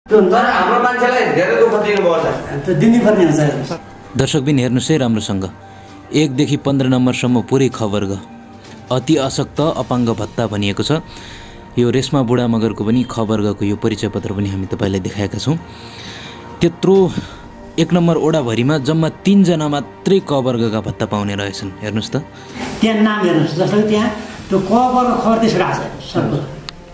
तर हाम्रो मान्छेलाई धेरै दुःख दिनुभयो त दिनुपर्ने हुन्छ। दर्शकबिन हेर्नुहोस् है राम्रोसँग, 1 देखि 15 नम्बरसम्म पुरै खबर अति अशक्त अपाङ्ग भत्ता भनिएको छ। यो रेस्मा बुढा मगरको पनि खबर गएको यो परिचय पत्र पनि हामी तपाईलाई देखाएका छौँ। त्यत्रो 1 नम्बर ओडाभरिमा जम्मा 3 जना मात्रै क वर्गका भत्ता पाउने रहेछन्। हेर्नुहोस् त त्यहाँ नाम हेर्नुहोस्, जस्तो त्यहाँ त्यो क वर्ग खबर त्यसबाट आएको छ।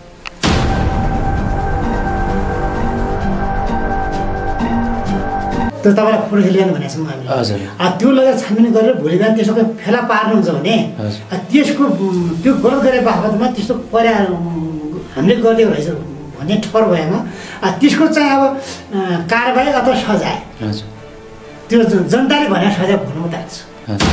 त्यो तपाईँलाई फोटो ल्याउनु भनेको छौँ हामीले। हजुर। त्यो लगेर छानबिन गरेर भोलि बिहान त्यसो फेला पार्नुहुन्छ भने त्यसको त्यो गलत गरे बाबतमा त्यस्तो पर्या हामीले गरिदिएको रहेछ भन्ने ठहर भएमा त्यसको चाहिँ अब कारबाही अथवा सजाय त्यो जनताले भनेर सजाय भन्नु मात्रै छ।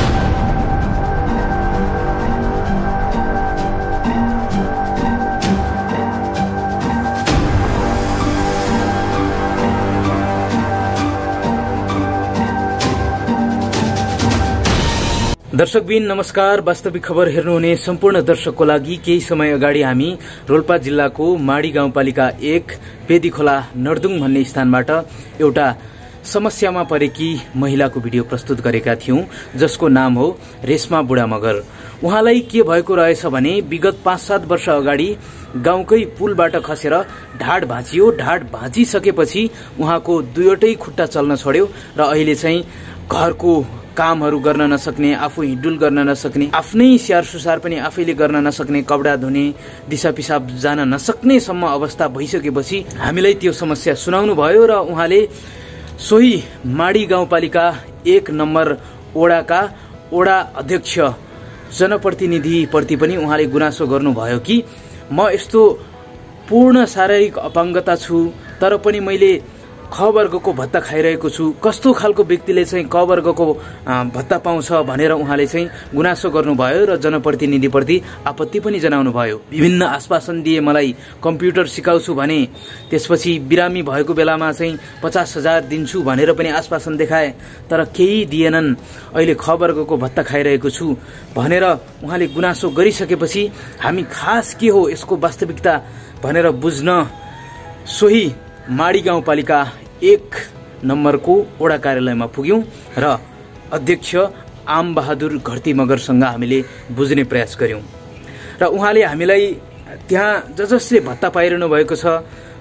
दर्शकबिन नमस्कार। वास्तविक खबर हेर्नुहुने सम्पूर्ण दर्शकको लागि केही समय अगाडि हामी रोल्पा जिल्लाको माडी गाउँपालिका 1 पेदीखोला नर्दुङ भन्ने स्थानबाट एउटा समस्यामा परेकी महिलाको भिडियो प्रस्तुत गरेका थियौं, जसको नाम हो रेस्मा बुढा मगर। उहाँलाई के भएको रहेछ भने विगत 5-7 वर्ष अगाडि गाउँकै पुलबाट खसेर ढाड भाँचियो। ढाड भाँचिसकेपछि उहाँको दुईवटै खुट्टा चल्न छोड्यो र अहिले चाहिँ घरको कामहरू गर्न नसक्ने, आफू हिँडुल गर्न नसक्ने, आफ्नै स्याहार सुसार पनि आफैले गर्न नसक्ने, कपडा धुने, दिशा पिसाब जान नसक्नेसम्म अवस्था भइसकेपछि हामीलाई त्यो समस्या सुनाउनु भयो र उहाँले सोही माडी गाउँपालिका 1 नम्बर ओडाका ओडा अध्यक्ष जनप्रतिनिधिप्रति पनि उहाँले गुनासो गर्नुभयो कि म यस्तो पूर्ण शारीरिक अपाङ्गता छु तर पनि मैले ख वर्गको भत्ता खाइरहेको छु, कस्तो खालको व्यक्तिले चाहिँ क वर्गको भत्ता पाउँछ भनेर उहाँले चाहिँ गुनासो गर्नुभयो र जनप्रतिनिधिप्रति आपत्ति पनि जनाउनु भयो। विभिन्न आश्वासन दिए, मलाई कम्प्युटर सिकाउँछु भने, त्यसपछि बिरामी भएको बेलामा चाहिँ 50,000 दिन्छु भनेर पनि आश्वासन देखाए, तर केही दिएनन्। अहिले ख वर्गको भत्ता खाइरहेको छु भनेर उहाँले गुनासो गरिसकेपछि हामी खास के हो यसको वास्तविकता भनेर बुझ्न सोही माडी गाउँपालिका 1 नम्बरको ओडा कार्यालयमा पुग्यौं र अध्यक्ष आम बहादुर घरती मगरसँग हामीले बुझ्ने प्रयास गर्यौं र उहाँले हामीलाई त्यहाँ जसले भत्ता पाइरहनु भएको छ,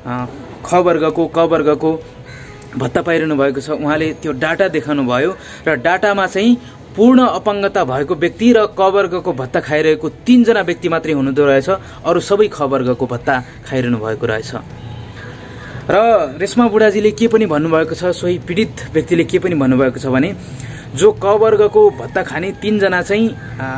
ख वर्गको क वर्गको भत्ता पाइरहनु भएको छ, उहाँले त्यो डाटा देखाउनु भयो र डाटामा चाहिँ पूर्ण अपाङ्गता भएको व्यक्ति र क वर्गको भत्ता खाइरहेको 3 जना व्यक्ति मात्रै हुनुहुँदो रहेछ, अरू सबै ख वर्गको भत्ता खाइरहनु भएको रहेछ। र रेस्मा बुढाजीले के पनि भन्नुभएको छ, सोही पीडित व्यक्तिले के पनि भन्नुभएको छ भने जो क वर्गको भत्ता खाने 3 जना चाहिँ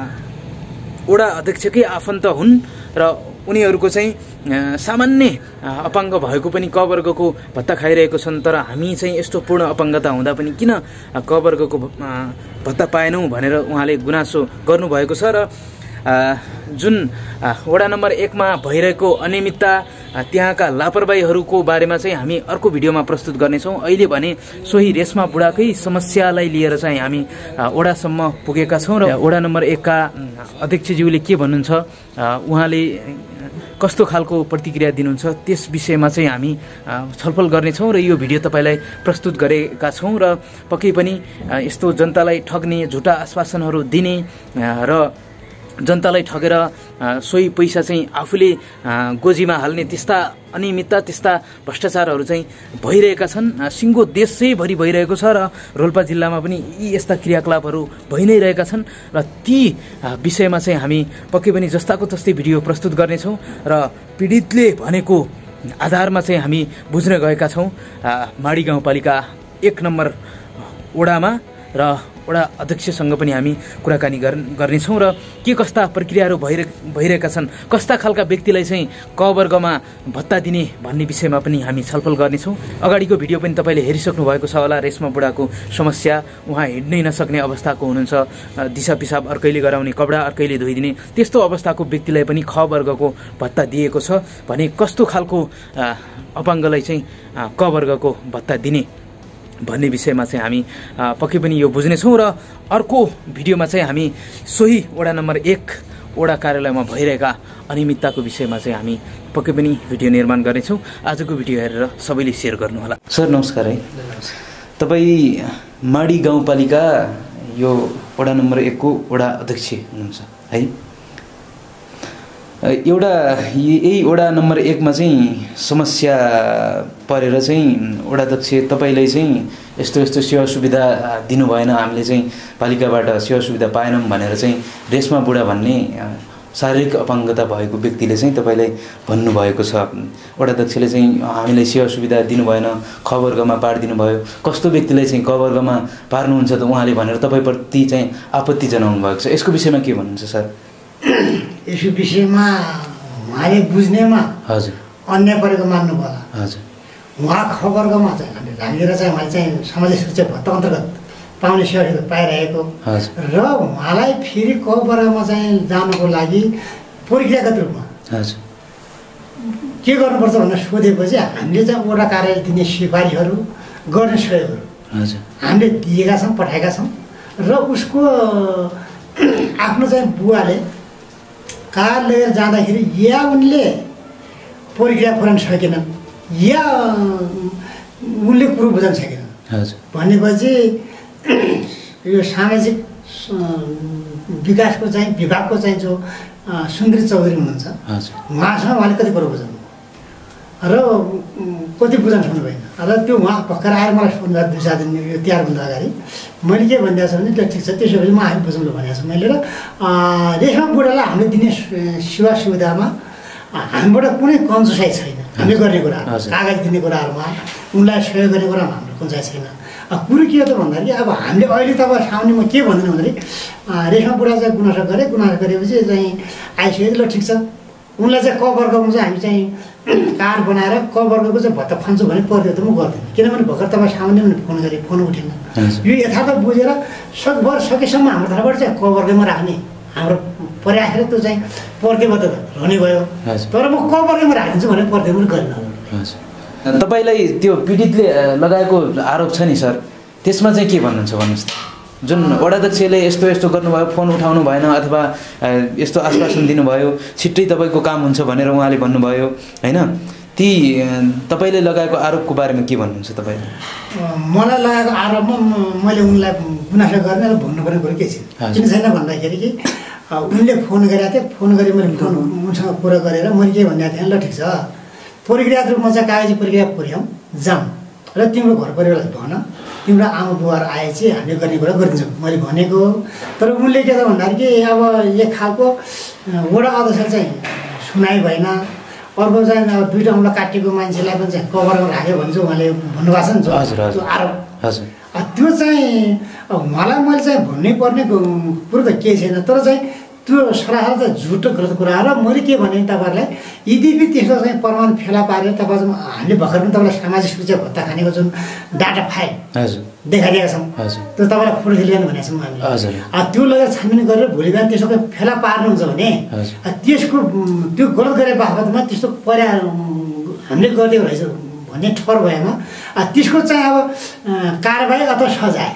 ओडा अध्यक्षकै आफन्त हुन् र उनीहरूको चाहिँ सामान्य अपाङ्ग भएको पनि क वर्गको भत्ता खाइरहेको छन्, तर हामी चाहिँ यस्तो पूर्ण अपाङ्गता हुँदा पनि किन क वर्गको भत्ता पाएनौं भनेर उहाँले गुनासो गर्नुभएको छ। र जुन वडा नम्बर 1 मा भइरहेको अनियमितता, त्यहाँका लापरवाहीहरूको बारेमा चाहिँ हामी अर्को भिडियोमा प्रस्तुत गर्नेछौँ। अहिले भने सोही रेस्मा बुढाकै समस्यालाई लिएर चाहिँ हामी वडासम्म पुगेका छौँ र वडा नम्बर 1 का अध्यक्षज्यूले के भन्नुहुन्छ, उहाँले कस्तो खालको प्रतिक्रिया दिनुहुन्छ त्यस विषयमा चाहिँ हामी छलफल गर्नेछौँ र यो भिडियो तपाईलाई प्रस्तुत गरेका छौँ। र पक्कै पनि यस्तो जनतालाई ठग्ने, झुटा आश्वासनहरू दिने र जनतालाई ठगेर सोही पैसा चाहिँ आफूले गोजीमा हाल्ने त्यस्ता अनियमितता, त्यस्ता भ्रष्टाचारहरू चाहिँ भइरहेका छन्। सिङ्गो देशैभरि भइरहेको छ र रोल्पा जिल्लामा पनि यी यस्ता क्रियाकलापहरू भइ नै रहेका छन् र ती विषयमा चाहिँ हामी पक्कै पनि जस्ताको तस्तै भिडियो प्रस्तुत गर्नेछौँ र पीडितले भनेको आधारमा चाहिँ हामी बुझ्न गएका छौँ माडी गाउँपालिका 1 नम्बर ओडामा र वडा अध्यक्षसँग पनि हामी कुराकानी गर्नेछौँ र के कस्ता प्रक्रियाहरू भइरहेका छन्, कस्ता खालका व्यक्तिलाई चाहिँ क वर्गमा भत्ता दिने भन्ने विषयमा पनि हामी छलफल गर्नेछौँ। अगाडिको भिडियो पनि तपाईँले हेरिसक्नु भएको छ होला। रेस्मा बुढाको समस्या, उहाँ हिँड्नै नसक्ने अवस्थाको हुनुहुन्छ, दिशा पिसाब अर्कैले गराउने, कपडा अर्कैले धोइदिने, त्यस्तो अवस्थाको व्यक्तिलाई पनि ख वर्गको भत्ता दिएको छ भने कस्तो खालको अपाङ्गलाई चाहिँ क वर्गको भत्ता दिने भन्ने विषयमा चाहिँ हामी पक्कै पनि यो बुझ्नेछौँ। र अर्को भिडियोमा चाहिँ हामी सोही वडा नम्बर 1 वडा कार्यालयमा भइरहेका अनियमितताको विषयमा चाहिँ हामी पक्कै पनि भिडियो निर्माण गर्नेछौँ। आजको भिडियो हेरेर सबैले सेयर गर्नुहोला। सर नमस्कार है। तपाईँ माडी गाउँपालिका यो वडा नम्बर 1 को वडा अध्यक्ष हुनुहुन्छ है। एउटा यही वडा नम्बर 1 मा चाहिँ समस्या परेर चाहिँ वडा अध्यक्ष तपाईँले चाहिँ यस्तो सेवा सुविधा दिनु भएन, हामीले चाहिँ पालिकाबाट सेवा सुविधा पाएनौँ भनेर चाहिँ रेशमा बुढा भन्ने शारीरिक अपाङ्गता भएको व्यक्तिले चाहिँ तपाईँलाई भन्नुभएको छ। वडा अध्यक्षले चाहिँ हामीलाई सेवा सुविधा दिनु भएन, खबरगमा पारिदिनु भयो, कस्तो व्यक्तिलाई चाहिँ खबरगमा पार्नुहुन्छ त उहाँले भनेर तपाईँप्रति चाहिँ आपत्ति जनाउनु भएको छ। यसको विषयमा के भन्नुहुन्छ सर? यसको विषयमा उहाँले बुझ्नेमा हजुर अन्याय परेको मान्नु पर्ला। हजुर उहाँ खबरगमा चाहिँ हामीले लागेर चाहिँ उहाँले चाहिँ सामाजिक सुरक्षा भत्ता अन्तर्गत पाउने सेवा पाइरहेको र उहाँलाई फेरि खबरमा चाहिँ जानुको लागि प्रक्रियागत रूपमा के गर्नुपर्छ भनेर सोधेपछि हामीले चाहिँ वडा कार्यालय दिने सिफारिसहरू गर्ने सहयोगहरू हामीले दिएका छौँ, पठाएका छौँ र उसको आफ्नो चाहिँ बुवाले कार लिएर जाँदाखेरि या उनले प्रक्रिया पुर्याउन सकेनन् या उनले कुरो बुझाउन सकेनन् भनेपछि यो सामाजिक विकासको चाहिँ विभागको चाहिँ जो सुन्दरी चौधरी हुनुहुन्छ उहाँसँग उहाँले कति कुरो बुझाउनु र कति बुझाउन सक्नु भएन र त्यो उहाँ भर्खर आएर मलाई फोन गरेर 2-4 दिन यो तिहारभन्दा अगाडि मैले के भनिदिएको छ भने ठिक छ त्यसो भए म आफै बुझाउनु भनेको छु मैले। र रेशमा बुढालाई हामीले दिने सेवा सुविधामा हामीबाट कुनै कन्जुसाइ छैन। हामीले गर्ने कुरा कागज दिने कुराहरूमा उनलाई सहयोग गर्ने कुरामा हाम्रो कन्जुसाइ छैन। कुरो के हो त भन्दाखेरि अब हामीले अहिले त अब सामने म के भन्दिनँ भन्दाखेरि रेशमा बुढा चाहिँ गुनासो गरेपछि चाहिँ आइसक्यो ल ठिक छ उनलाई चाहिँ कभरको चाहिँ हामी चाहिँ कार्ड बनाएर कभरको चाहिँ भत्ता खान्छु भने पर्थ्यो त म गर्दिनँ, किनभने भर्खर तपाईँ सामान्य पनि फोन गरेँ, फोन उठेन। यो यथार्थ बुझेर सकभर सकेसम्म हाम्रो तर्फबाट चाहिँ कभरकैमा राख्ने हाम्रो प्रयास त्यो चाहिँ पर्केमा त रहने भयो, तर म कभरकैमा राखिदिन्छु भने पर्केमा गरिनँ। तपाईँलाई त्यो पीडितले लगाएको आरोप छ नि सर, त्यसमा चाहिँ के भन्नुहुन्छ भन्नुहोस् त? जुन वडा अध्यक्षले यस्तो गर्नुभयो, फोन उठाउनु भएन अथवा यस्तो आश्वासन दिनुभयो छिट्टै तपाईँको काम हुन्छ भनेर उहाँले भन्नुभयो होइन, ती तपाईँले लगाएको आरोपको बारेमा के भन्नुहुन्छ तपाईँले? मलाई लगाएको आरोपमा मैले उनलाई गुनासो गर्ने र भन्नुपर्ने कुरो के किन छैन भन्दाखेरि कि उनले फोन गरेको थिएँ, फोन गरेँ मैले फोन उनसँग कुरा गरेर मैले के भनेको थिएँ, ल ठिक छ प्रक्रियागत रूपमा चाहिँ कागजी प्रक्रिया पुर्याउँ जाउँ र तिम्रो घर परिवारलाई भन तिम्रो आमा बुवाहरू आएपछि हामीले गर्ने कुरा गरिदिन्छौँ मैले भनेको। तर उनले के त भन्दाखेरि कि अब एक खालको वडा अध्यक्ष चाहिँ सुनाइ भएन, अर्को चाहिँ अब 2टा औँला काटेको मान्छेलाई पनि चाहिँ कभरमा राख्यो भने चाहिँ उहाँले भन्नुभएको छ नि त्यो आरोप। त्यो चाहिँ उहाँलाई मैले चाहिँ भन्नै पर्ने कुरो त केही छैन, तर चाहिँ त्यो सरासर चाहिँ झुटो गलत कुरा र मैले के भने तपाईँहरूलाई यद्यपि त्यसको चाहिँ प्रमाण फेला पारेर तपाईँ हामीले भर्खर पनि तपाईँलाई सामाजिक सुरक्षा भत्ता खानेको जुन डाटा फाइल देखाइदिएका छौँ त्यो तपाईँलाई फोटो खेलिरहनु भनेको छौँ हामीले। त्यो लगेर छानबिन गरेर भोलि बिहान त्यसो फेला पार्नुहुन्छ भने त्यसको त्यो गलत गरे बाबतमा त्यस्तो हामीले गरिदिएको रहेछ भन्ने ठहर भएमा त्यसको चाहिँ अब कारबाही अथवा सजाय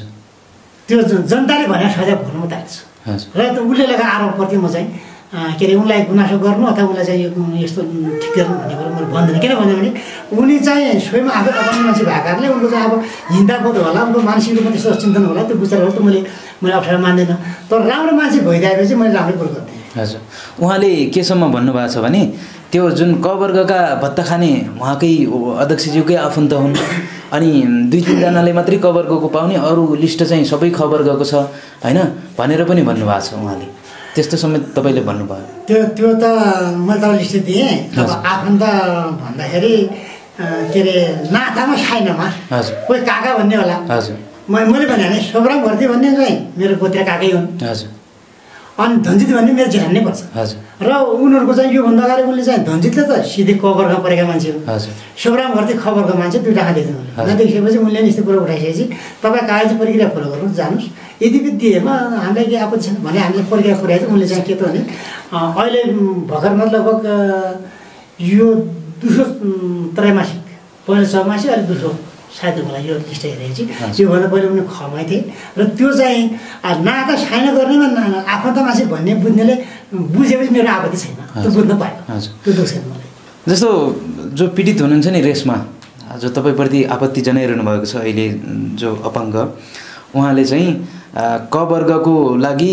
त्यो जनताले भनेर सजाय भन्नु म तयार छु र उसले लगाएको आरोपप्रति म चाहिँ के अरे उनलाई गुनासो गर्नु अथवा उसलाई चाहिँ यस्तो ठिक गर्नु भन्ने कुरो मैले भन्दिनँ। किन भन्यो भने उनी चाहिँ स्वयं आफै अपाङ्ग मान्छे भएको कारणले उनको चाहिँ अब हिन्दापद होला, उनको मानसिक रूपमा त्यस्तो चिन्तन होला, त्यो विचारहरू त मैले अप्ठ्यारो मान्दिनँ। तर राम्रो मान्छे भइदिएपछि मैले राम्रै कुरो गर्दिनँ। हजुर उहाँले केसम्म भन्नुभएको छ भने त्यो जुन कवर्गका भत्ता खाने उहाँकै अध्यक्षज्यूकै आफन्त हुन् अनि 2-3 जनाले मात्रै कवर्गको पाउने, अरू लिस्ट चाहिँ सबै खबरगको छ होइन भनेर पनि भन्नुभएको छ उहाँले। त्यस्तो समेत तपाईँले भन्नुभयो? त्यो त मैले त लिस्ट दिएँ। अब आफन्त भन्दाखेरि के अरे नाथामा छैनमा हजुर कोही काका भन्ने होला। हजुर मैले भने सोब्राम भर्ती भन्ने चाहिँ मेरो पोत्रे काकै हुन्। हजुर अनि धनजित भन्ने मेरो जेठा नै पर्छ। हजुर र उनीहरूको चाहिँ योभन्दा अगाडि उनले चाहिँ धनजितले त सिधै कभरमा परेका मान्छे हो। हजुर सोब्राम भर्ती खबरको मान्छे 2 टाका दिएछन् उनले। देखिएपछि उनले यस्तो कुरो उठाइसकेपछि तपाईँ कागजी प्रक्रिया पुरा गर्नु जानुहोस्, यद्यपि दिएमा हामीलाई के आपत्ति छैन भने हामीले प्रक्रिया पुऱ्याएछ। उनले चाहिँ के त भने अहिले भर्खरमा लगभग यो दोस्रो त्रैमासिक, पहिलो 6 मासिक अहिले दोस्रो सायद मलाई यो लिस्ट हेरेपछि योभन्दा पहिले पनि खमै थिएँ र त्यो चाहिँ नाता साइन गर्नेमा आफन्त मान्छे भन्ने बुझ्नेले बुझेपछि मेरो आपत्ति छैन त्यो बुझ्न पाएन त्यो दुःख छैन मलाई। जस्तो जो पीडित हुनुहुन्छ नि रेसमा जो तपाईँप्रति आपत्ति जनाइरहनु भएको छ अहिले जो अपाङ्ग उहाँले चाहिँ क वर्गको लागि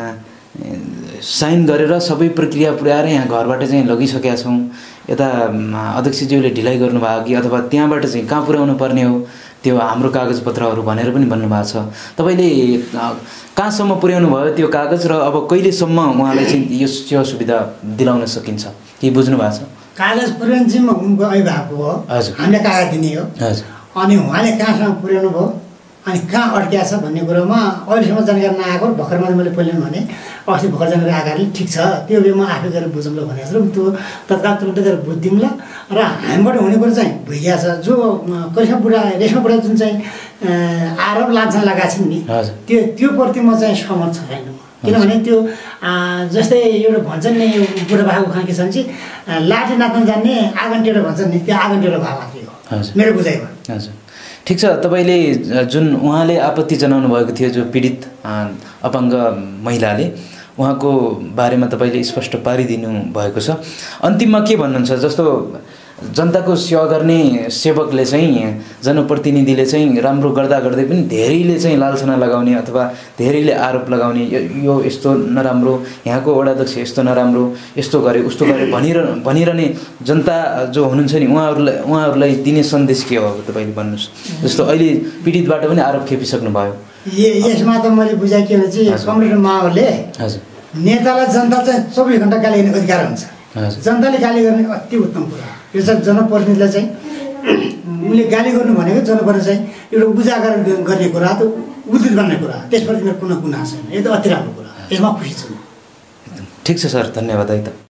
साइन गरेर सबै प्रक्रिया पुर्याएर यहाँ घरबाट चाहिँ लगिसकेका छौँ यता अध्यक्षज्यूले ढिलाइ गर्नुभयो कि अथवा त्यहाँबाट चाहिँ कहाँ पुर्याउनु पर्ने हो त्यो हाम्रो कागजपत्रहरू भनेर पनि भन्नुभएको छ। तपाईँले कहाँसम्म पुर्याउनु भयो त्यो कागज र अब कहिलेसम्म उहाँलाई चाहिँ यो सेवा सुविधा दिलाउन सकिन्छ के बुझ्नु भएको छ? कागज पुर्याउने चाहिँ उनको अभिभावक हो, हामीले कागज दिने हो। अनि उहाँले कहाँसम्म पुर्याउनु भयो अनि कहाँ अड्किया छ भन्ने कुरोमा अहिलेसम्म जानकारी नआएको भर्खरमा मैले पहिले भने अस्ति भर्खर जानकारी आएकाले ठिक छ त्यो बेला म आफै गएर बुझौँ ल भनेको छु त्यो तत्काल तुरन्तै गएर बुझिदिउँ ल। र हामीबाट हुने कुरो चाहिँ भइया छ जो रेशमा बुढा जुन चाहिँ आरोप लान्छन् लगाएको छिन् नि त्यो प्रति म चाहिँ समर्थ छैन किनभने त्यो जस्तै एउटा भन्छन् नि यो बुढाबाको खान के छन् चाहिँ लाठी नाच्न जान्ने आँगन टेढो भन्छन् नि त्यो आँगन टेढो भए मात्रै हो मेरो बुझाइमा। हजुर ठिक छ। तपाईँले जुन उहाँले आपत्ति जनाउनु भएको थियो जो पीडित अपाङ्ग महिलाले उहाँको बारेमा तपाईँले स्पष्ट पारिदिनु भएको छ। अन्तिममा के भन्नुहुन्छ जस्तो जनताको सेवा गर्ने सेवकले चाहिँ जनप्रतिनिधिले चाहिँ राम्रो गर्दा गर्दै पनि धेरैले चाहिँ लालछना लगाउने अथवा धेरैले आरोप लगाउने यो यस्तो नराम्रो यहाँको वडाध्यक्ष यस्तो नराम्रो यस्तो गरे उस्तो गरे भनिरहने जनता जो हुनुहुन्छ नि उहाँहरूलाई दिने सन्देश के हो अब तपाईँले भन्नुहोस्। जस्तो अहिले पीडितबाट पनि आरोप खेपिसक्नु भयो यसमा त मैले बुझाएँ के भने चाहिँ कमरेड माओले नेतालाई जनता चाहिँ 24 घण्टा गाली गर्ने अधिकार हुन्छ जनताले गाली गर्ने अति उत्तम कुरा यो चाहिँ जनप्रतिनिधिलाई चाहिँ उनले गाली गर्नु भनेको जनप्रतिनिधि चाहिँ एउटा उजागर गर्ने कुरा त उद्धित गर्ने कुरा त्यसप्रति मेरो कुनै गुनासो छैन यो त अति राम्रो कुरा यसमा खुसी छु। ठिक छ सर धन्यवाद है त।